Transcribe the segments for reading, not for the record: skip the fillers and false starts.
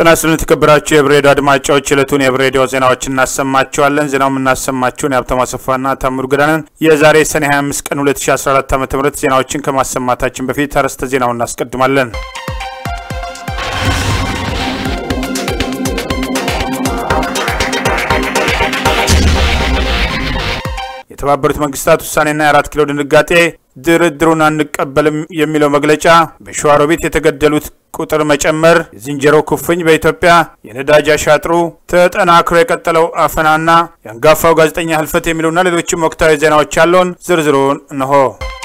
ተናስልን ተከብራችሁ የህብር ሬዲዮ አድማጮች ዕለቱን የህብር ሬዲዮ ዜናዎችን እናሰማችኋለን። ዜናውን እናሰማችሁን ያብተማ ሰፋና ታምሩ ገዳነን። የዛሬ ሰኔ 25 ቀን 2014 ዓ.ም ዜናዎችን ከማሰማታችን በፊት አርዕስተ ዜናውን እናስቀድማለን። የተባበሩት መንግስታት ውሳኔና የአራት ኪሎ ድንጋጤ ድርድሩን አንቀበልም የሚለው መግለጫ በሸዋሮቢት የተገደሉት ቁጥር መጨመር የዝንጀሮ ኩፍኝ በኢትዮጵያ የነዳጅ አሻጥሩ ተጠናክሮ የቀጠለው አፈናና የአንጋፋው ጋዜጠኛ ህልፈት የሚሉና ሌሎችም ወቅታዊ ዜናዎች ያሉን ዝርዝሩን ነው።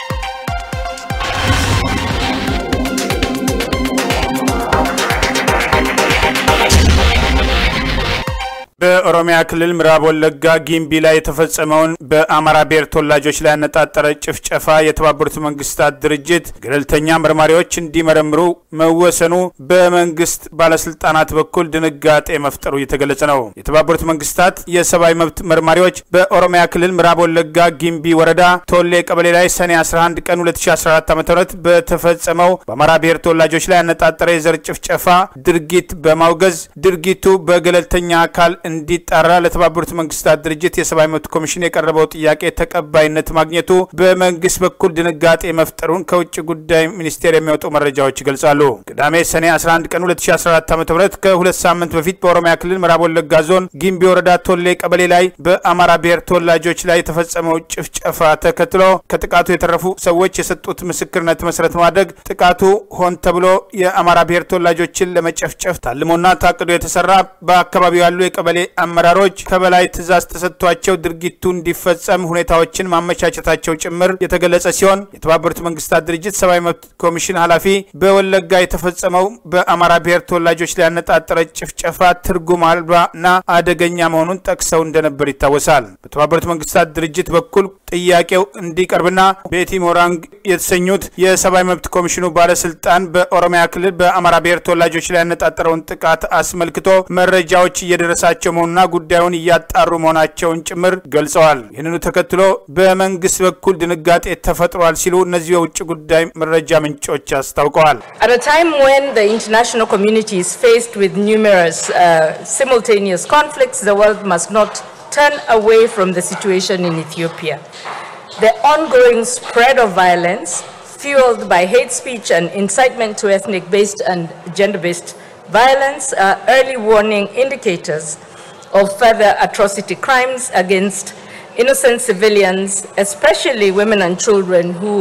በኦሮሚያ ክልል ምዕራብ ወለጋ ጊምቢ ላይ የተፈጸመውን በአማራ ብሔር ተወላጆች ላይ ያነጣጠረ ጭፍጨፋ የተባበሩት መንግስታት ድርጅት ገለልተኛ መርማሪዎች እንዲመረምሩ መወሰኑ በመንግስት ባለስልጣናት በኩል ድንጋጤ መፍጠሩ እየተገለጸ ነው። የተባበሩት መንግስታት የሰብአዊ መብት መርማሪዎች በኦሮሚያ ክልል ምዕራብ ወለጋ ጊምቢ ወረዳ ቶሌ ቀበሌ ላይ ሰኔ 11 ቀን 2014 ዓ.ም በተፈጸመው በአማራ ብሔር ተወላጆች ላይ ያነጣጠረ የዘር ጭፍጨፋ ድርጊት በማውገዝ ድርጊቱ በገለልተኛ አካል እንዲጣራ ለተባበሩት መንግስታት ድርጅት የሰብአዊ መብት ኮሚሽን የቀረበው ጥያቄ ተቀባይነት ማግኘቱ በመንግስት በኩል ድንጋጤ መፍጠሩን ከውጭ ጉዳይ ሚኒስቴር የሚወጡ መረጃዎች ይገልጻሉ። ቅዳሜ ሰኔ 11 ቀን 2014 ዓ.ም ከሁለት ሳምንት በፊት በኦሮሚያ ክልል ምዕራብ ወለጋ ዞን ጊምቢ ወረዳ ቶሌ ቀበሌ ላይ በአማራ ብሔር ተወላጆች ላይ የተፈጸመው ጭፍጨፋ ተከትሎ ከጥቃቱ የተረፉ ሰዎች የሰጡት ምስክርነት መሰረት ማድረግ ጥቃቱ ሆን ተብሎ የአማራ ብሔር ተወላጆችን ለመጨፍጨፍ ታልሞና ታቅዶ የተሰራ በአካባቢው ያሉ የቀበሌ አመራሮች ከበላይ ትዕዛዝ ተሰጥቷቸው ድርጊቱ እንዲፈጸም ሁኔታዎችን ማመቻቸታቸው ጭምር የተገለጸ ሲሆን የተባበሩት መንግስታት ድርጅት ሰብአዊ መብት ኮሚሽን ኃላፊ በወለጋ የተፈጸመው በአማራ ብሔር ተወላጆች ላይ ያነጣጠረ ጭፍጨፋ ትርጉም አልባና አደገኛ መሆኑን ጠቅሰው እንደነበር ይታወሳል። በተባበሩት መንግስታት ድርጅት በኩል ጥያቄው እንዲቀርብና ቤቲ ሞራንግ የተሰኙት የሰብአዊ መብት ኮሚሽኑ ባለስልጣን በኦሮሚያ ክልል በአማራ ብሔር ተወላጆች ላይ ያነጣጠረውን ጥቃት አስመልክቶ መረጃዎች እየደረሳቸው መሆኑና ጉዳዩን እያጣሩ መሆናቸውን ጭምር ገልጸዋል። ይህንኑ ተከትሎ በመንግስት በኩል ድንጋጤ ተፈጥሯል ሲሉ እነዚህ የውጭ ጉዳይ መረጃ ምንጮች አስታውቀዋል። At a time when the international community is faced with numerous simultaneous conflicts, the world must not turn away from the situation in Ethiopia. The ongoing spread of violence fueled by hate speech and incitement to ethnic-based and gender-based violence are early warning indicators of further atrocity crimes against innocent civilians, especially women and children who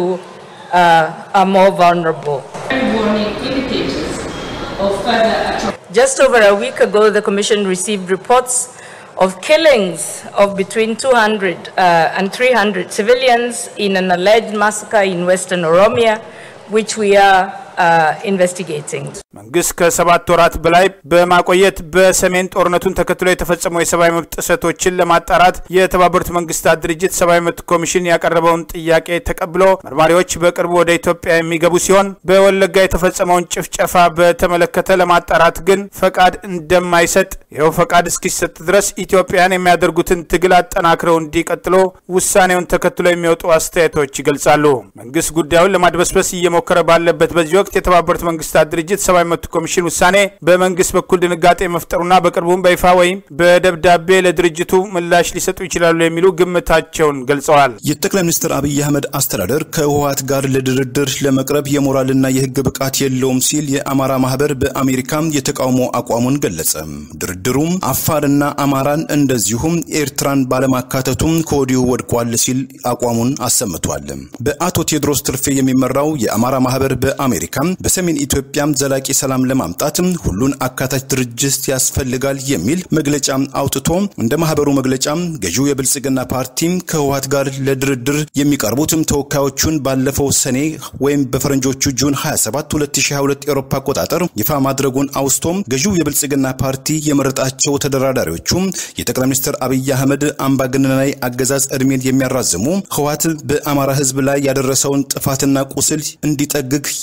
are more vulnerable. Early warning indicators of further atrocity. Just over a week ago, the Commission received reports of killings of between 200 and 300 civilians in an alleged massacre in Western Oromia, which we are investigating. መንግስት ከ7 ወራት በላይ በማቆየት በሰሜን ጦርነቱን ተከትሎ የተፈጸመው የሰብአዊ መብት ጥሰቶችን ለማጣራት የተባበሩት መንግስታት ድርጅት ሰብአዊ መብት ኮሚሽን ያቀረበውን ጥያቄ ተቀብሎ መርማሪዎች በቅርቡ ወደ ኢትዮጵያ የሚገቡ ሲሆን በወለጋ የተፈጸመውን ጭፍጨፋ በተመለከተ ለማጣራት ግን ፈቃድ እንደማይሰጥ ይኸው ፈቃድ እስኪሰጥ ድረስ ኢትዮጵያን የሚያደርጉትን ትግል አጠናክረው እንዲቀጥሉ ውሳኔውን ተከትሎ የሚወጡ አስተያየቶች ይገልጻሉ። መንግስት ጉዳዩን ለማድበስበስ እየሞከረ ባለበት በዚህ ወቅት የተባበሩት መንግስታት ድርጅት ሰብአዊ መብት ኮሚሽን ውሳኔ በመንግስት በኩል ድንጋጤ መፍጠሩና በቅርቡም በይፋ ወይም በደብዳቤ ለድርጅቱ ምላሽ ሊሰጡ ይችላሉ የሚሉ ግምታቸውን ገልጸዋል። የጠቅላይ ሚኒስትር አብይ አህመድ አስተዳደር ከህወሓት ጋር ለድርድር ለመቅረብ የሞራልና የህግ ብቃት የለውም ሲል የአማራ ማህበር በአሜሪካ የተቃውሞ አቋሙን ገለጸ። ድርድሩም አፋርና አማራን እንደዚሁም ኤርትራን ባለማካተቱም ከወዲሁ ወድቋል ሲል አቋሙን አሰምቷል። በአቶ ቴድሮስ ትርፌ የሚመራው የአማራ ማህበር በአሜሪካ በሰሜን ኢትዮጵያ ዘላቂ ሰላም ለማምጣት ሁሉን አካታች ድርጅት ያስፈልጋል የሚል መግለጫ አውጥቶ እንደ ማህበሩ መግለጫ ገዢው የብልጽግና ፓርቲ ከህወሓት ጋር ለድርድር የሚቀርቡትም ተወካዮቹን ባለፈው ሰኔ ወይም በፈረንጆቹ ጁን 27 2022 አውሮፓ አቆጣጠር ይፋ ማድረጉን አውስቶም ገዢው የብልጽግና ፓርቲ የመረጣቸው ተደራዳሪዎቹ የጠቅላይ ሚኒስትር አብይ አህመድ አምባገነናዊ አገዛዝ እድሜን የሚያራዝሙ ህወሓት በአማራ ህዝብ ላይ ያደረሰውን ጥፋትና ቁስል እንዲጠግግ የሚያ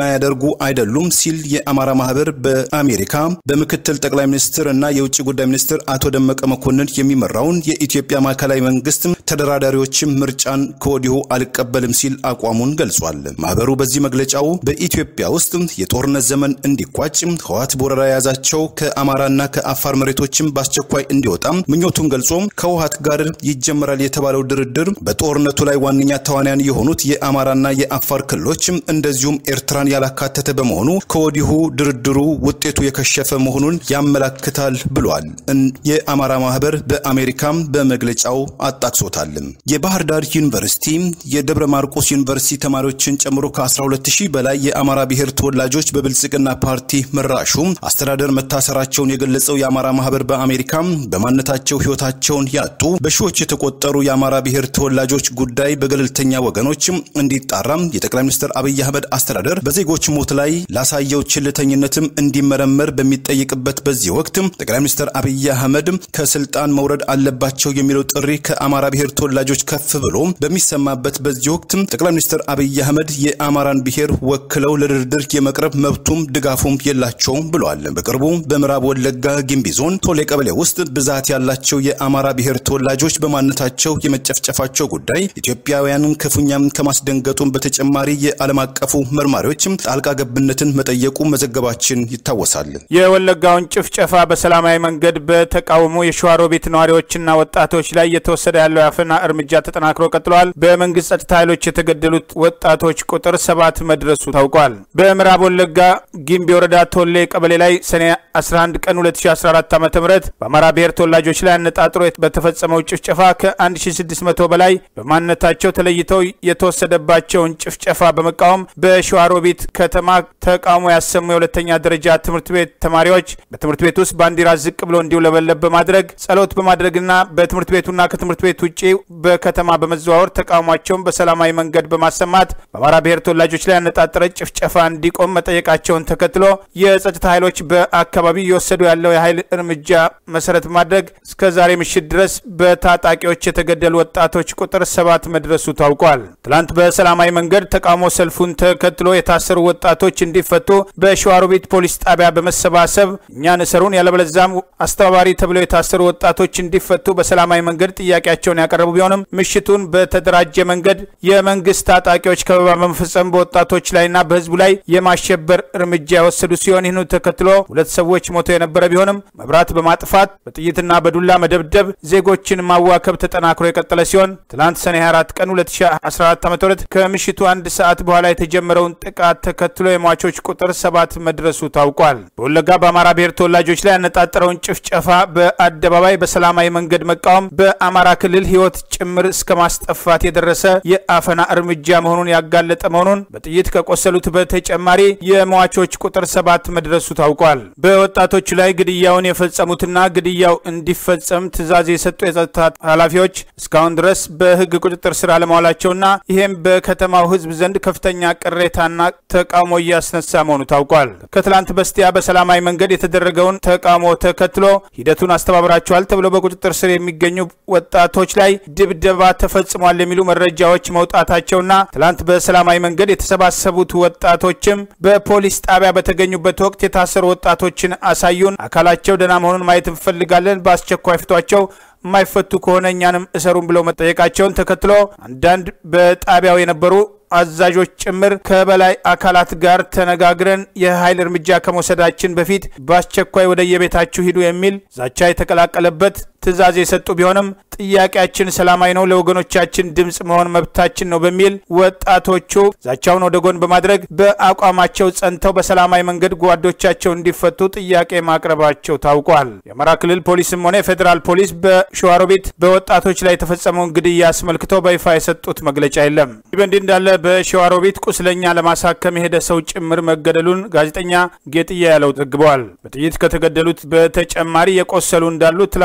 የማያደርጉ አይደሉም ሲል የአማራ ማህበር በአሜሪካ በምክትል ጠቅላይ ሚኒስትር እና የውጭ ጉዳይ ሚኒስትር አቶ ደመቀ መኮንን የሚመራውን የኢትዮጵያ ማዕከላዊ መንግስት ተደራዳሪዎችም ምርጫን ከወዲሁ አልቀበልም ሲል አቋሙን ገልጿል። ማህበሩ በዚህ መግለጫው በኢትዮጵያ ውስጥ የጦርነት ዘመን እንዲቋጭ ህወሓት ቦረራ ያዛቸው ከአማራና ከአፋር መሬቶችም በአስቸኳይ እንዲወጣ ምኞቱን ገልጾ ከህወሓት ጋር ይጀምራል የተባለው ድርድር በጦርነቱ ላይ ዋነኛ ተዋናያን የሆኑት የአማራና የአፋር ክልሎች እንደዚሁም ኤርትራን ያላካተተ በመሆኑ ከወዲሁ ድርድሩ ውጤቱ የከሸፈ መሆኑን ያመለክታል ብሏል። የአማራ ማህበር በአሜሪካም በመግለጫው አጣቅሶታል። የባህር ዳር ዩኒቨርሲቲ የደብረ ማርቆስ ዩኒቨርሲቲ ተማሪዎችን ጨምሮ ከ12000 በላይ የአማራ ብሔር ተወላጆች በብልጽግና ፓርቲ መራሹ አስተዳደር መታሰራቸውን የገለጸው የአማራ ማህበር በአሜሪካ በማንነታቸው ህይወታቸውን ያጡ በሺዎች የተቆጠሩ የአማራ ብሔር ተወላጆች ጉዳይ በገለልተኛ ወገኖች እንዲጣራ የጠቅላይ ሚኒስትር አብይ አህመድ አስተዳደር በዜጎች ሞት ላይ ላሳየው ችልተኝነትም እንዲመረመር በሚጠይቅበት በዚህ ወቅት ጠቅላይ ሚኒስትር አብይ አህመድ ከስልጣን መውረድ አለባቸው የሚለው ጥሪ ከአማራ ብሔር ተወላጆች ከፍ ብሎ በሚሰማበት በዚህ ወቅት ጠቅላይ ሚኒስትር አብይ አህመድ የአማራን ብሔር ወክለው ለድርድር የመቅረብ መብቱም ድጋፉም የላቸውም ብለዋል። በቅርቡ በምዕራብ ወለጋ ጊምቢ ዞን ቶሌ ቀበሌ ውስጥ ብዛት ያላቸው የአማራ ብሔር ተወላጆች በማንነታቸው የመጨፍጨፋቸው ጉዳይ ኢትዮጵያውያንን ክፉኛም ከማስደንገጡም በተጨማሪ የዓለም አቀፉ መርማሪዎችም ጣልቃ ገብነትን መጠየቁ መዘገባችን ይታወሳል። የወለጋውን ጭፍጨፋ በሰላማዊ መንገድ በተቃውሞ የሸዋሮቢት ነዋሪዎችና ወጣቶች ላይ የተወሰደ ያለው ያፈና እርምጃ ተጠናክሮ ቀጥሏል። በመንግስት ጸጥታ ኃይሎች የተገደሉት ወጣቶች ቁጥር 7 መድረሱ ታውቋል። በምዕራብ ወለጋ ጊምቢ ወረዳ ቶሌ ቀበሌ ላይ ሰኔ 11 ቀን 2014 ዓ.ም በአማራ ብሔር ተወላጆች ላይ አነጣጥሮ በተፈጸመው ጭፍጨፋ ከ1600 በላይ በማንነታቸው ተለይተው የተወሰደባቸውን ጭፍጨፋ በመቃወም በሸዋሮቢት ከተማ ተቃውሞ ያሰሙ የሁለተኛ ደረጃ ትምህርት ቤት ተማሪዎች በትምህርት ቤት ውስጥ ባንዲራ ዝቅ ብሎ እንዲውለበለብ በማድረግ ጸሎት በማድረግና በትምህርት ቤቱና ከትምህርት ቤት ውጪ በከተማ በመዘዋወር ተቃውሟቸውን በሰላማዊ መንገድ በማሰማት በአማራ ብሔር ተወላጆች ላይ አነጣጠረ ጭፍጨፋ እንዲቆም መጠየቃቸውን ተከትሎ የጸጥታ ኃይሎች በአካባቢው እየወሰዱ ያለው የኃይል እርምጃ መሰረት ማድረግ እስከ ዛሬ ምሽት ድረስ በታጣቂዎች የተገደሉ ወጣቶች ቁጥር 7 መድረሱ ታውቋል። ትላንት በሰላማዊ መንገድ ተቃውሞ ሰልፉን ተከትሎ የታሰሩ ወጣቶች እንዲፈቱ በሸዋሮቢት ፖሊስ ጣቢያ በመሰባሰብ እኛን እሰሩን ያለበለዚያም አስተባባሪ ተብለው የታሰሩ ወጣቶች እንዲፈቱ በሰላማዊ መንገድ ጥያቄያቸውን ያቀረቡ ቢሆንም ምሽቱን በተደራጀ መንገድ የመንግስት ታጣቂዎች ከበባ በመፈጸም በወጣቶች ላይና በህዝቡ ላይ የማሸበር እርምጃ የወሰዱ ሲሆን ይህንን ተከትሎ 2 ሰዎች ሞተው የነበረ ቢሆንም መብራት በማጥፋት በጥይትና በዱላ መደብደብ ዜጎችን ማዋከብ ተጠናክሮ የቀጠለ ሲሆን ትላንት ሰኔ 24 ቀን 2014 ዓ.ም ከምሽቱ 1 ሰዓት በኋላ የተጀመረውን ጥቃት ተከትሎ የሟቾች ቁጥር 7 መድረሱ ታውቋል። በወለጋ በአማራ ብሔር ተወላጆች ላይ ያነጣጠረውን ጭፍጨፋ በአደባባይ በሰላማዊ መንገድ መቃወም በአማራ ክልል ህይወት ጭምር እስከ ማስጠፋት የደረሰ የአፈና እርምጃ መሆኑን ያጋለጠ መሆኑን በጥይት ከቆሰሉት በተጨማሪ የሟቾች ቁጥር 7 መድረሱ ታውቋል። በወጣቶቹ ላይ ግድያውን የፈጸሙትና ግድያው እንዲፈጸም ትዕዛዝ የሰጡ የጸጥታ ኃላፊዎች እስካሁን ድረስ በህግ ቁጥጥር ስር አለመዋላቸውና ይሄም በከተማው ህዝብ ዘንድ ከፍተኛ ቅሬታና ተቃውሞ እያስነሳ መሆኑ ታውቋል። ከትላንት በስቲያ በሰላማዊ መንገድ የተደረገውን ተቃውሞ ተከትሎ ሂደቱን አስተባብራቸዋል ተብሎ በቁጥጥር ስር የሚገኙ ወጣቶች ላይ ድብደባ ተፈጽሟል የሚሉ መረጃዎች መውጣታቸውና ትላንት በሰላማዊ መንገድ የተሰባሰቡት ወጣቶችም በፖሊስ ጣቢያ በተገኙበት ወቅት የታሰሩ ወጣቶችን አሳዩን፣ አካላቸው ደህና መሆኑን ማየት እንፈልጋለን፣ በአስቸኳይ ፍቷቸው የማይፈቱ ከሆነ እኛንም እሰሩን ብለው መጠየቃቸውን ተከትሎ አንዳንድ በጣቢያው የነበሩ አዛዦች ጭምር ከበላይ አካላት ጋር ተነጋግረን የኃይል እርምጃ ከመውሰዳችን በፊት በአስቸኳይ ወደ የቤታችሁ ሂዱ የሚል ዛቻ የተቀላቀለበት ትዕዛዝ የሰጡ ቢሆንም ጥያቄያችን ሰላማዊ ነው፣ ለወገኖቻችን ድምጽ መሆን መብታችን ነው በሚል ወጣቶቹ ዛቻውን ወደ ጎን በማድረግ በአቋማቸው ጸንተው በሰላማዊ መንገድ ጓዶቻቸው እንዲፈቱ ጥያቄ ማቅረባቸው ታውቋል። የአማራ ክልል ፖሊስም ሆነ የፌደራል ፖሊስ በሸዋሮቢት በወጣቶች ላይ የተፈጸመውን ግድያ አስመልክቶ በይፋ የሰጡት መግለጫ የለም። ይበንዲ እንዳለ በሸዋሮቢት ቁስለኛ ለማሳከም የሄደ ሰው ጭምር መገደሉን ጋዜጠኛ ጌጥያ ያለው ዘግቧል። በጥይት ከተገደሉት በተጨማሪ የቆሰሉ እንዳሉ ትላንት ጠቅሰን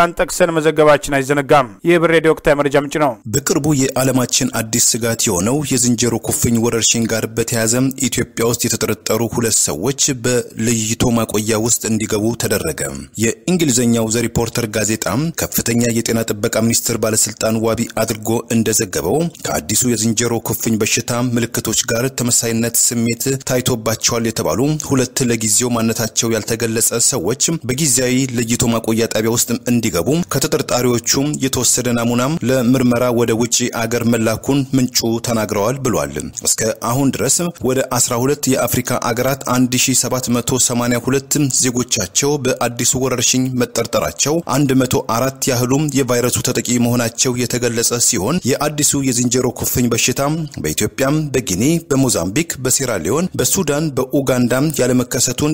ጠቅሰን መዘገባችን አይዘነጋም። የሂበር ሬዲዮ ወቅታዊ መረጃ ምንጭ ነው። በቅርቡ የዓለማችን አዲስ ስጋት የሆነው የዝንጀሮ ኩፍኝ ወረርሽኝ ጋር በተያያዘ ኢትዮጵያ ውስጥ የተጠረጠሩ 2 ሰዎች በለይቶ ማቆያ ውስጥ እንዲገቡ ተደረገ። የእንግሊዘኛው ዘ ሪፖርተር ጋዜጣ ከፍተኛ የጤና ጥበቃ ሚኒስቴር ባለስልጣን ዋቢ አድርጎ እንደዘገበው ከአዲሱ የዝንጀሮ ኩፍኝ በሽታ ምልክቶች ጋር ተመሳሳይነት ስሜት ታይቶባቸዋል የተባሉ 2 ለጊዜው ማንነታቸው ያልተገለጸ ሰዎች በጊዜያዊ ለይቶ ማቆያ ጣቢያ ውስጥ እንዲገቡ ከተጠርጣሪዎቹ የተወሰደ ናሙናም ለምርመራ ወደ ውጪ አገር መላኩን ምንጩ ተናግረዋል ብሏል። እስከ አሁን ድረስ ወደ 12 የአፍሪካ አገራት 1782 ዜጎቻቸው በአዲሱ ወረርሽኝ መጠርጠራቸው 104 ያህሉም የቫይረሱ ተጠቂ መሆናቸው የተገለጸ ሲሆን የአዲሱ የዝንጀሮ ኩፍኝ በሽታ በኢትዮጵያ፣ በጊኒ፣ በሞዛምቢክ፣ በሴራሊዮን፣ በሱዳን፣ በኡጋንዳ ያለመከሰቱን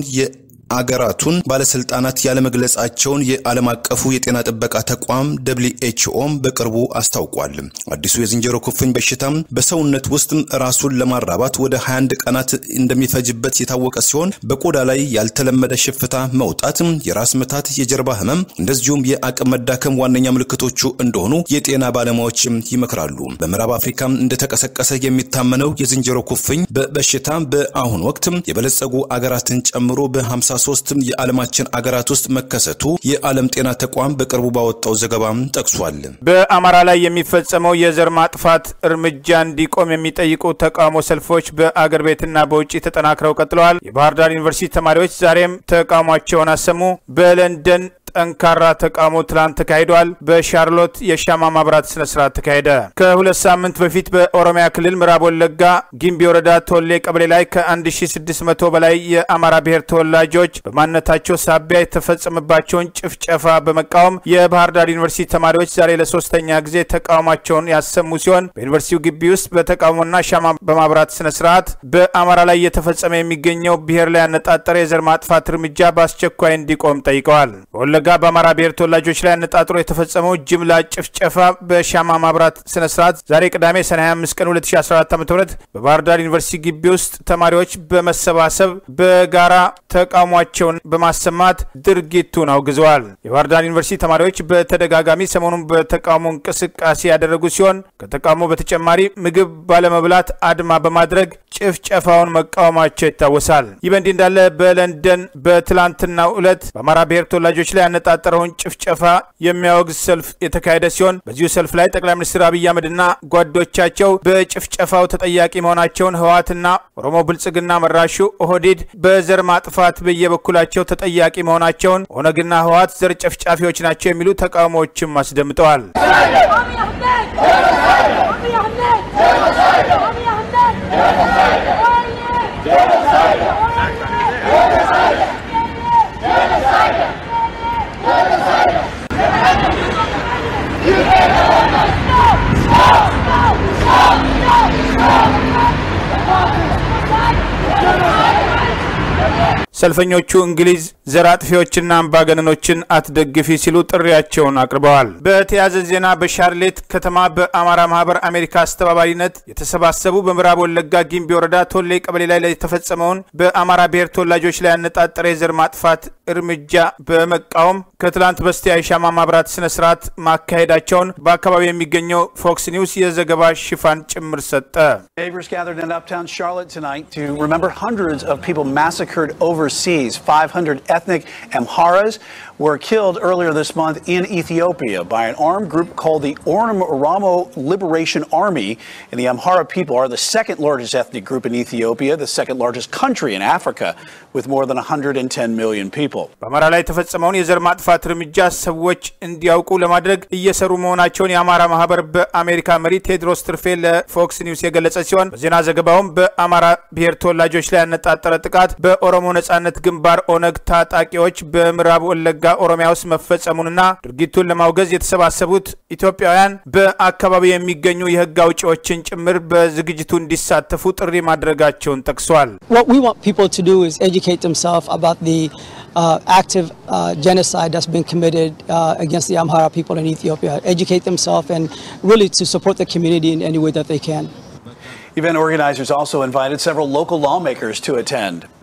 አገራቱን ባለስልጣናት ያለመግለጻቸውን የዓለም አቀፉ የጤና ጥበቃ ተቋም WHO በቅርቡ አስታውቋል። አዲሱ የዝንጀሮ ኩፍኝ በሽታ በሰውነት ውስጥ ራሱን ለማራባት ወደ 21 ቀናት እንደሚፈጅበት የታወቀ ሲሆን በቆዳ ላይ ያልተለመደ ሽፍታ መውጣት፣ የራስ ምታት፣ የጀርባ ህመም እንደዚሁም የአቅም መዳከም ዋነኛ ምልክቶቹ እንደሆኑ የጤና ባለሙያዎች ይመክራሉ። በምዕራብ አፍሪካ እንደተቀሰቀሰ የሚታመነው የዝንጀሮ ኩፍኝ በበሽታ በአሁን ወቅት የበለጸጉ አገራትን ጨምሮ በ53 የዓለማችን አገራት ውስጥ መከሰቱ የዓለም ጤና ተቋም በቅርቡ ባወጣው ዘገባ ጠቅሷል። በአማራ ላይ የሚፈጸመው የዘር ማጥፋት እርምጃ እንዲቆም የሚጠይቁ ተቃውሞ ሰልፎች በአገር ቤትና በውጪ ተጠናክረው ቀጥለዋል። የባህር ዳር ዩኒቨርሲቲ ተማሪዎች ዛሬም ተቃውሟቸውን አሰሙ። በለንደን ጠንካራ ተቃውሞ ትላንት ተካሂዷል። በሻርሎት የሻማ ማብራት ስነ ስርዓት ተካሄደ። ከ2 ሳምንት በፊት በኦሮሚያ ክልል ምዕራብ ወለጋ ጊምቢ ወረዳ ቶሌ ቀበሌ ላይ ከ1600 በላይ የአማራ ብሔር ተወላጆች በማንነታቸው ሳቢያ የተፈጸመባቸውን ጭፍጨፋ በመቃወም የባህር ዳር ዩኒቨርሲቲ ተማሪዎች ዛሬ ለ3ኛ ጊዜ ተቃውሟቸውን ያሰሙ ሲሆን በዩኒቨርሲቲው ግቢ ውስጥ በተቃውሞና ሻማ በማብራት ስነ ስርዓት በአማራ ላይ የተፈጸመ የሚገኘው ብሔር ላይ ያነጣጠረ የዘር ማጥፋት እርምጃ በአስቸኳይ እንዲቆም ጠይቀዋል። በአማራ ብሔር ተወላጆች ላይ አነጣጥሮ የተፈጸመው ጅምላ ጭፍጨፋ በሻማ ማብራት ስነ ስርዓት ዛሬ ቅዳሜ ሰኔ 25 ቀን 2014 ዓ.ም በባህር ዳር ዩኒቨርሲቲ ግቢ ውስጥ ተማሪዎች በመሰባሰብ በጋራ ተቃውሟቸውን በማሰማት ድርጊቱን አውግዘዋል። የባህር ዳር ዩኒቨርሲቲ ተማሪዎች በተደጋጋሚ ሰሞኑን በተቃውሞ እንቅስቃሴ ያደረጉ ሲሆን ከተቃውሞ በተጨማሪ ምግብ ባለመብላት አድማ በማድረግ ጭፍጨፋውን መቃወማቸው ይታወሳል። ይህ በእንዲህ እንዳለ በለንደን በትላንትናው ዕለት በአማራ ብሔር ተወላጆች ላይ ያነጣጠረውን ጭፍጨፋ የሚያወግዝ ሰልፍ የተካሄደ ሲሆን በዚሁ ሰልፍ ላይ ጠቅላይ ሚኒስትር አብይ አህመድና ጓዶቻቸው በጭፍጨፋው ተጠያቂ መሆናቸውን ህወሓትና ኦሮሞ ብልጽግና መራሹ ኦህዴድ በዘር ማጥፋት በየበኩላቸው ተጠያቂ መሆናቸውን ኦነግና ህወሓት ዘር ጨፍጫፊዎች ናቸው የሚሉ ተቃውሞዎችም አስደምጠዋል። ሰልፈኞቹ እንግሊዝ ዘር አጥፊዎችና አምባገነኖችን አትደግፊ ሲሉ ጥሪያቸውን አቅርበዋል። በተያያዘ ዜና በሻርሌት ከተማ በአማራ ማህበር አሜሪካ አስተባባሪነት የተሰባሰቡ በምዕራብ ወለጋ ጊምቢ ወረዳ ቶሌ ቀበሌ ላይ የተፈጸመውን በአማራ ብሔር ተወላጆች ላይ ያነጣጠረ የዘር ማጥፋት እርምጃ በመቃወም ከትላንት በስቲያ የሻማ ማብራት ስነ ስርዓት ማካሄዳቸውን በአካባቢው የሚገኘው ፎክስ ኒውስ የዘገባ ሽፋን ጭምር ሰጠ። Neighbors gathered in uptown Charlotte tonight to remember hundreds of people massacred overseas. 500 ethnic Amharas were killed earlier this month in Ethiopia by an armed group called the Oromo Liberation Army. And the Amhara people are the second largest ethnic group in Ethiopia, the second largest country in Africa, with more than 110 million people. በአማራ ላይ የተፈጸመውን የዘር ማጥፋት እርምጃ ሰዎች እንዲያውቁ ለማድረግ እየሰሩ መሆናቸውን የአማራ ማህበር በአሜሪካ መሪ ቴድሮስ ትርፌ ለፎክስ ኒውስ የገለጸ ሲሆን በዜና ዘገባውም በአማራ ብሔር ተወላጆች ላይ ያነጣጠረ ጥቃት በኦሮሞ ነጻነት ግንባር ኦነግ ታጣቂዎች በምዕራብ ወለጋ ኦሮሚያ ውስጥ መፈጸሙንና ድርጊቱን ለማውገዝ የተሰባሰቡት ኢትዮጵያውያን በአካባቢው የሚገኙ የህግ አውጪዎችን ጭምር በዝግጅቱ እንዲሳተፉ ጥሪ ማድረጋቸውን ጠቅሷል። What we want people to do is educate themselves about the active genocide that's been committed against the Amhara people in Ethiopia. Educate themselves and really to support the community in any way that they can. Event organizers also invited several local lawmakers to attend.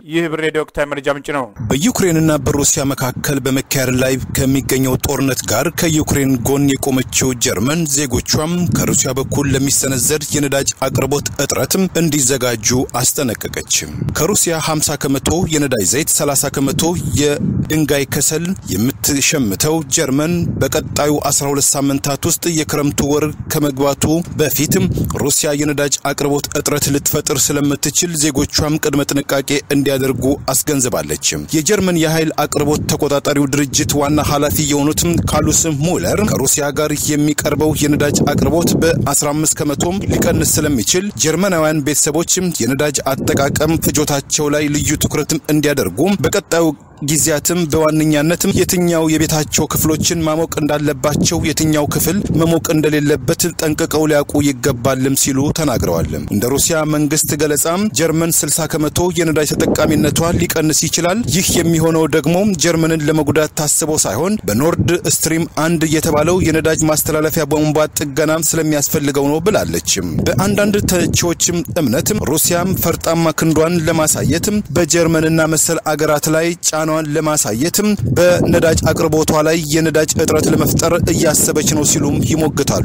የሂበር ሬዲዮ ወቅታዊ መረጃ ምንጭ ነው። በዩክሬንና በሩሲያ መካከል በመካሄድ ላይ ከሚገኘው ጦርነት ጋር ከዩክሬን ጎን የቆመችው ጀርመን ዜጎቿም ከሩሲያ በኩል ለሚሰነዘር የነዳጅ አቅርቦት እጥረት እንዲዘጋጁ አስጠነቀቀች። ከሩሲያ 50% የነዳጅ ዘይት 30% የድንጋይ ከሰል የምትሸምተው ጀርመን በቀጣዩ 12 ሳምንታት ውስጥ የክረምቱ ወር ከመግባቱ በፊት ሩሲያ የነዳጅ አቅርቦት እጥረት ልትፈጥር ስለምትችል ዜጎቿም ቅድመ ጥንቃቄ እንዲያደርጉ አስገንዝባለች። የጀርመን የኃይል አቅርቦት ተቆጣጣሪው ድርጅት ዋና ኃላፊ የሆኑት ካሉስ ሙለር ከሩሲያ ጋር የሚቀርበው የነዳጅ አቅርቦት በ15% ሊቀንስ ስለሚችል ጀርመናውያን ቤተሰቦች የነዳጅ አጠቃቀም ፍጆታቸው ላይ ልዩ ትኩረት እንዲያደርጉ በቀጣዩ ጊዜያትም በዋነኛነት የትኛው የቤታቸው ክፍሎችን ማሞቅ እንዳለባቸው የትኛው ክፍል መሞቅ እንደሌለበት ጠንቅቀው ሊያውቁ ይገባልም ሲሉ ተናግረዋል። እንደ ሩሲያ መንግስት ገለጻ ጀርመን 60% የነዳጅ ተጠቃሚነቷ ሊቀንስ ይችላል። ይህ የሚሆነው ደግሞ ጀርመንን ለመጉዳት ታስቦ ሳይሆን በኖርድ ስትሪም 1 የተባለው የነዳጅ ማስተላለፊያ ቧንቧ ጥገና ስለሚያስፈልገው ነው ብላለች። በአንዳንድ ተቺዎችም እምነት ሩሲያም ፈርጣማ ክንዷን ለማሳየት በጀርመንና መሰል አገራት ላይ ጫናዋን ለማሳየት በነዳጅ አቅርቦቷ ላይ የነዳጅ እጥረት ለመፍጠር እያሰበች ነው ሲሉም ይሞግታሉ።